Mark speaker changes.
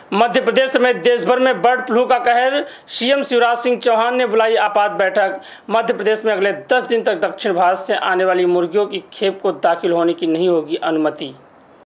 Speaker 1: मध्य प्रदेश समेत देश भर में बर्ड फ्लू का कहर। सीएम शिवराज सिंह चौहान ने बुलाई आपात बैठक। मध्य प्रदेश में अगले 10 दिन तक दक्षिण भारत से आने वाली मुर्गियों की खेप को दाखिल होने की नहीं होगी अनुमति।